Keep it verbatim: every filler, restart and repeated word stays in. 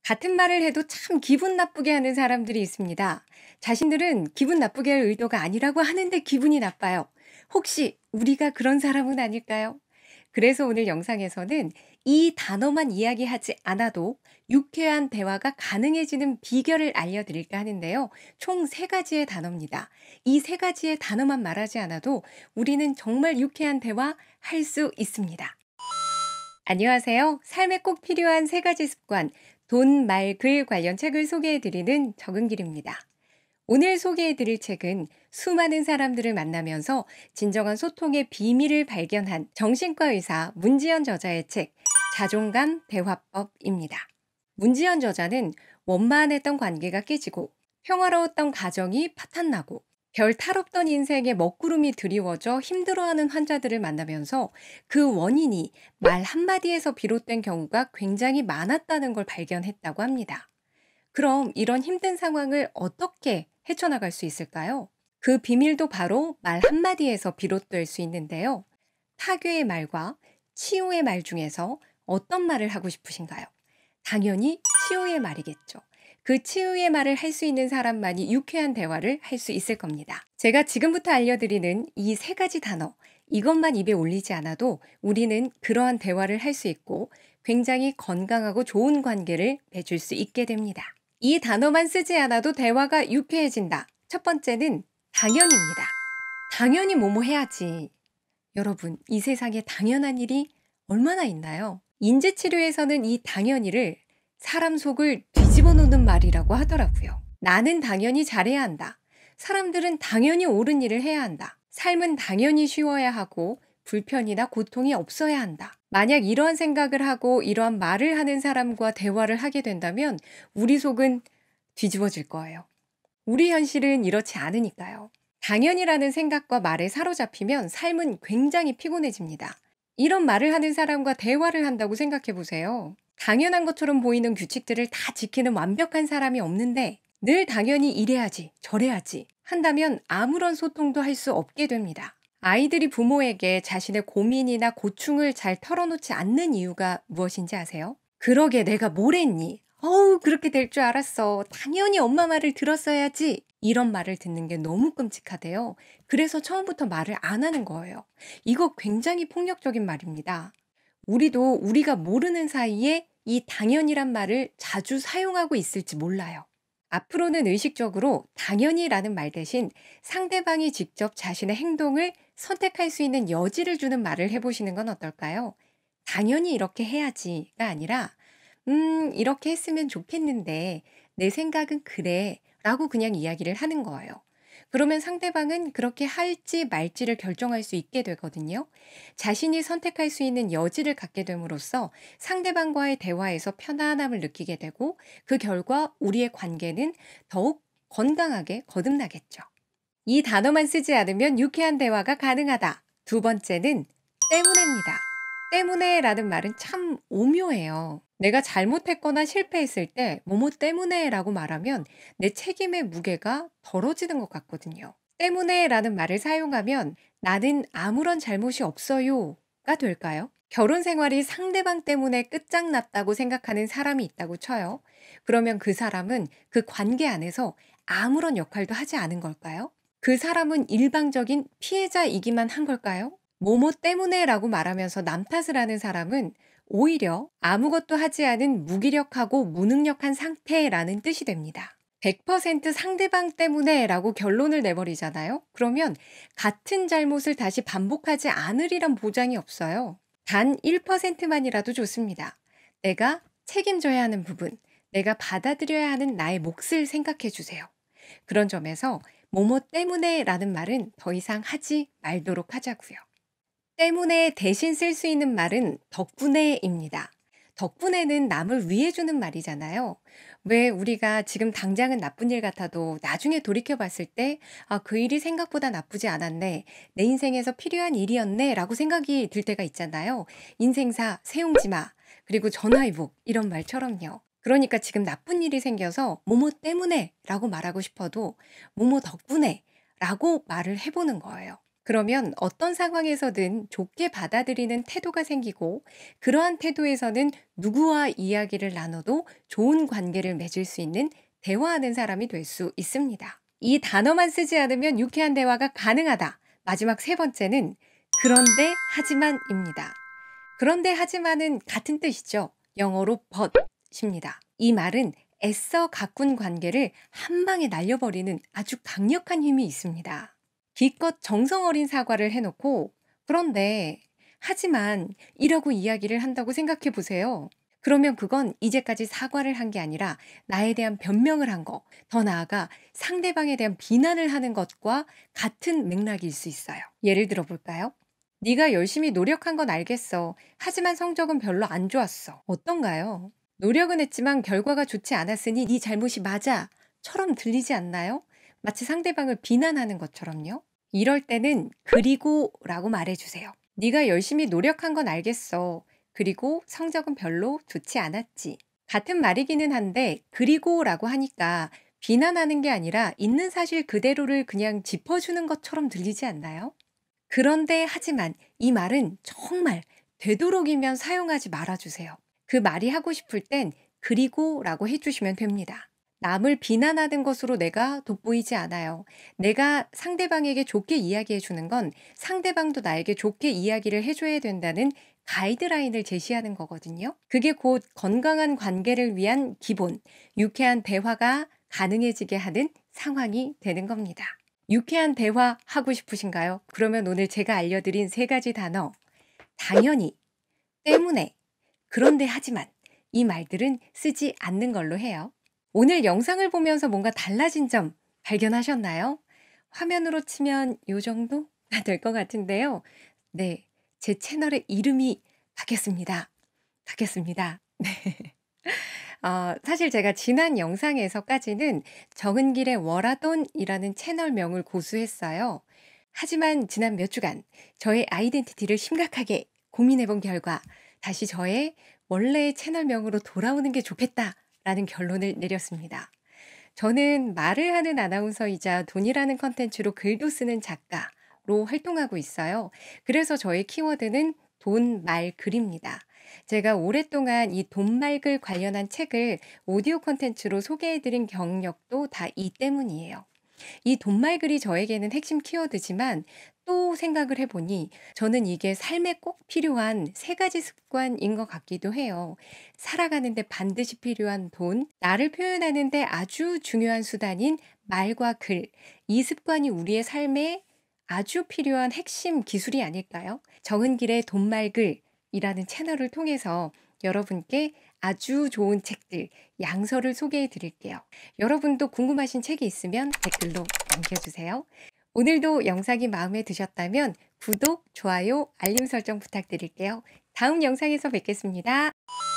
같은 말을 해도 참 기분 나쁘게 하는 사람들이 있습니다. 자신들은 기분 나쁘게 할 의도가 아니라고 하는데 기분이 나빠요. 혹시 우리가 그런 사람은 아닐까요? 그래서 오늘 영상에서는 이 단어만 이야기하지 않아도 유쾌한 대화가 가능해지는 비결을 알려드릴까 하는데요. 총 세 가지의 단어입니다. 이 세 가지의 단어만 말하지 않아도 우리는 정말 유쾌한 대화 할 수 있습니다. 안녕하세요. 삶에 꼭 필요한 세 가지 습관, 돈, 말, 글 관련 책을 소개해드리는 적은길입니다. 오늘 소개해드릴 책은 수많은 사람들을 만나면서 진정한 소통의 비밀을 발견한 정신과 의사 문지연 저자의 책, 자존감 대화법입니다. 문지연 저자는 원만했던 관계가 깨지고 평화로웠던 가정이 파탄나고 별 탈없던 인생에 먹구름이 드리워져 힘들어하는 환자들을 만나면서 그 원인이 말 한마디에서 비롯된 경우가 굉장히 많았다는 걸 발견했다고 합니다. 그럼 이런 힘든 상황을 어떻게 헤쳐나갈 수 있을까요? 그 비밀도 바로 말 한마디에서 비롯될 수 있는데요. 타교의 말과 치유의 말 중에서 어떤 말을 하고 싶으신가요? 당연히 치유의 말이겠죠. 그 치유의 말을 할 수 있는 사람만이 유쾌한 대화를 할 수 있을 겁니다. 제가 지금부터 알려드리는 이 세 가지 단어, 이것만 입에 올리지 않아도 우리는 그러한 대화를 할 수 있고 굉장히 건강하고 좋은 관계를 맺을 수 있게 됩니다. 이 단어만 쓰지 않아도 대화가 유쾌해진다. 첫 번째는 당연입니다. 당연히 뭐뭐 해야지. 여러분, 이 세상에 당연한 일이 얼마나 있나요? 인지치료에서는 이 당연히를 사람 속을 뒤집어 놓는 말이라고 하더라고요. 나는 당연히 잘해야 한다. 사람들은 당연히 옳은 일을 해야 한다. 삶은 당연히 쉬워야 하고 불편이나 고통이 없어야 한다. 만약 이러한 생각을 하고 이러한 말을 하는 사람과 대화를 하게 된다면 우리 속은 뒤집어질 거예요. 우리 현실은 이렇지 않으니까요. 당연이라는 생각과 말에 사로잡히면 삶은 굉장히 피곤해집니다. 이런 말을 하는 사람과 대화를 한다고 생각해 보세요. 당연한 것처럼 보이는 규칙들을 다 지키는 완벽한 사람이 없는데 늘 당연히 이래야지, 저래야지 한다면 아무런 소통도 할 수 없게 됩니다. 아이들이 부모에게 자신의 고민이나 고충을 잘 털어놓지 않는 이유가 무엇인지 아세요? 그러게 내가 뭘 했니? 어우, 그렇게 될 줄 알았어. 당연히 엄마 말을 들었어야지. 이런 말을 듣는 게 너무 끔찍하대요. 그래서 처음부터 말을 안 하는 거예요. 이거 굉장히 폭력적인 말입니다. 우리도 우리가 모르는 사이에 이 당연이란 말을 자주 사용하고 있을지 몰라요. 앞으로는 의식적으로 당연히라는 말 대신 상대방이 직접 자신의 행동을 선택할 수 있는 여지를 주는 말을 해보시는 건 어떨까요? 당연히 이렇게 해야지가 아니라 음, 이렇게 했으면 좋겠는데 내 생각은 그래 라고 그냥 이야기를 하는 거예요. 그러면 상대방은 그렇게 할지 말지를 결정할 수 있게 되거든요. 자신이 선택할 수 있는 여지를 갖게 됨으로써 상대방과의 대화에서 편안함을 느끼게 되고 그 결과 우리의 관계는 더욱 건강하게 거듭나겠죠. 이 단어만 쓰지 않으면 유쾌한 대화가 가능하다. 두 번째는 때문에입니다. 때문에라는 말은 참 오묘해요. 내가 잘못했거나 실패했을 때 뭐뭐 때문에라고 말하면 내 책임의 무게가 덜어지는 것 같거든요. 때문에라는 말을 사용하면 나는 아무런 잘못이 없어요가 될까요? 결혼 생활이 상대방 때문에 끝장났다고 생각하는 사람이 있다고 쳐요. 그러면 그 사람은 그 관계 안에서 아무런 역할도 하지 않은 걸까요? 그 사람은 일방적인 피해자이기만 한 걸까요? 뭐뭐 때문에라고 말하면서 남 탓을 하는 사람은 오히려 아무것도 하지 않은 무기력하고 무능력한 상태라는 뜻이 됩니다. 백 퍼센트 상대방 때문에라고 결론을 내버리잖아요. 그러면 같은 잘못을 다시 반복하지 않으리란 보장이 없어요. 단 일 퍼센트만이라도 좋습니다. 내가 책임져야 하는 부분, 내가 받아들여야 하는 나의 몫을 생각해 주세요. 그런 점에서 뭐뭐 때문에라는 말은 더 이상 하지 말도록 하자고요. 때문에 대신 쓸 수 있는 말은 덕분에입니다. 덕분에는 남을 위해주는 말이잖아요. 왜 우리가 지금 당장은 나쁜 일 같아도 나중에 돌이켜 봤을 때, 아, 그 일이 생각보다 나쁘지 않았네. 내 인생에서 필요한 일이었네. 라고 생각이 들 때가 있잖아요. 인생사, 세용지마, 그리고 전화위복, 이런 말처럼요. 그러니까 지금 나쁜 일이 생겨서 뭐뭐 때문에 라고 말하고 싶어도 뭐뭐 덕분에 라고 말을 해보는 거예요. 그러면 어떤 상황에서든 좋게 받아들이는 태도가 생기고 그러한 태도에서는 누구와 이야기를 나눠도 좋은 관계를 맺을 수 있는 대화하는 사람이 될 수 있습니다. 이 단어만 쓰지 않으면 유쾌한 대화가 가능하다. 마지막 세 번째는 그런데 하지만입니다. 그런데 하지만은 같은 뜻이죠. 영어로 but입니다. 이 말은 애써 가꾼 관계를 한 방에 날려버리는 아주 강력한 힘이 있습니다. 기껏 정성 어린 사과를 해놓고 그런데 하지만 이라고 이야기를 한다고 생각해 보세요. 그러면 그건 이제까지 사과를 한 게 아니라 나에 대한 변명을 한 거, 더 나아가 상대방에 대한 비난을 하는 것과 같은 맥락일 수 있어요. 예를 들어 볼까요? 네가 열심히 노력한 건 알겠어. 하지만 성적은 별로 안 좋았어. 어떤가요? 노력은 했지만 결과가 좋지 않았으니 네 잘못이 맞아. 처럼 들리지 않나요? 마치 상대방을 비난하는 것처럼요. 이럴 때는 그리고 라고 말해주세요. 네가 열심히 노력한 건 알겠어. 그리고 성적은 별로 좋지 않았지. 같은 말이기는 한데 그리고 라고 하니까 비난하는 게 아니라 있는 사실 그대로를 그냥 짚어주는 것처럼 들리지 않나요? 그런데 하지만 이 말은 정말 되도록이면 사용하지 말아주세요. 그 말이 하고 싶을 땐 그리고 라고 해주시면 됩니다. 남을 비난하는 것으로 내가 돋보이지 않아요. 내가 상대방에게 좋게 이야기해 주는 건 상대방도 나에게 좋게 이야기를 해줘야 된다는 가이드라인을 제시하는 거거든요. 그게 곧 건강한 관계를 위한 기본, 유쾌한 대화가 가능해지게 하는 상황이 되는 겁니다. 유쾌한 대화 하고 싶으신가요? 그러면 오늘 제가 알려드린 세 가지 단어, 당연히, 때문에, 그런데 하지만 이 말들은 쓰지 않는 걸로 해요. 오늘 영상을 보면서 뭔가 달라진 점 발견하셨나요? 화면으로 치면 요 정도가 될 것 같은데요. 네, 제 채널의 이름이 바뀌었습니다. 바뀌었습니다. 네. 어, 사실 제가 지난 영상에서까지는 정은길의 월화돈이라는 채널명을 고수했어요. 하지만 지난 몇 주간 저의 아이덴티티를 심각하게 고민해본 결과 다시 저의 원래의 채널명으로 돌아오는 게 좋겠다라는 결론을 내렸습니다. 저는 말을 하는 아나운서이자 돈이라는 컨텐츠로 글도 쓰는 작가로 활동하고 있어요. 그래서 저의 키워드는 돈, 말, 글입니다. 제가 오랫동안 이 돈, 말, 글 관련한 책을 오디오 콘텐츠로 소개해드린 경력도 다 이 때문이에요. 이 돈, 말, 글이 저에게는 핵심 키워드지만 또 생각을 해보니 저는 이게 삶에 꼭 필요한 세 가지 습관인 것 같기도 해요. 살아가는데 반드시 필요한 돈, 나를 표현하는데 아주 중요한 수단인 말과 글, 이 습관이 우리의 삶에 아주 필요한 핵심 기술이 아닐까요? 정은길의 돈, 말, 글이라는 채널을 통해서 여러분께 아주 좋은 책들, 양서를 소개해 드릴게요. 여러분도 궁금하신 책이 있으면 댓글로 남겨주세요. 오늘도 영상이 마음에 드셨다면 구독, 좋아요, 알림 설정 부탁드릴게요. 다음 영상에서 뵙겠습니다.